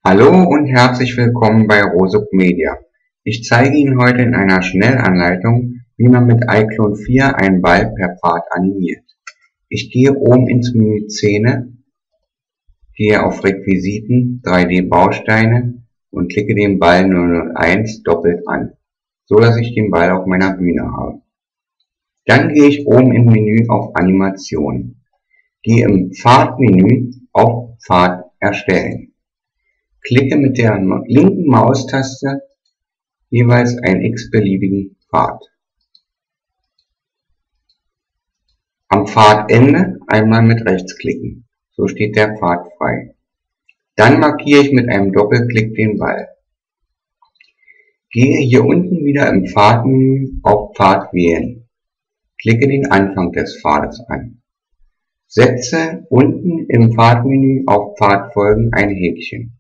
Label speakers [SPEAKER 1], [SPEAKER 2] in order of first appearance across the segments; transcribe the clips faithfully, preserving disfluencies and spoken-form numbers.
[SPEAKER 1] Hallo und herzlich willkommen bei Rosup Media. Ich zeige Ihnen heute in einer Schnellanleitung, wie man mit iClone vier einen Ball per Pfad animiert. Ich gehe oben ins Menü Szene, gehe auf Requisiten, drei D Bausteine und klicke den Ball null null eins doppelt an, so dass ich den Ball auf meiner Bühne habe. Dann gehe ich oben im Menü auf Animation, gehe im Pfadmenü auf Pfad erstellen. Klicke mit der linken Maustaste jeweils einen x-beliebigen Pfad. Am Pfadende einmal mit rechts klicken, so steht der Pfad frei. Dann markiere ich mit einem Doppelklick den Ball. Gehe hier unten wieder im Pfadmenü auf Pfad wählen. Klicke den Anfang des Pfades an. Setze unten im Pfadmenü auf Pfad folgen ein Häkchen.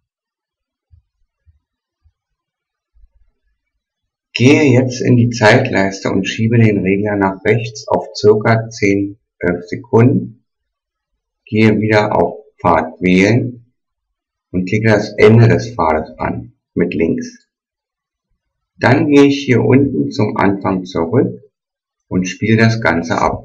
[SPEAKER 1] Gehe jetzt in die Zeitleiste und schiebe den Regler nach rechts auf ca. zehn bis elf Sekunden. Gehe wieder auf Pfad wählen und klicke das Ende des Pfades an mit links. Dann gehe ich hier unten zum Anfang zurück und spiele das Ganze ab.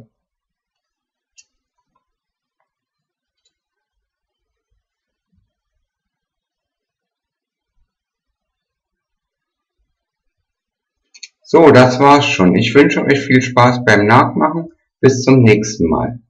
[SPEAKER 1] So, das war's schon. Ich wünsche euch viel Spaß beim Nachmachen. Bis zum nächsten Mal.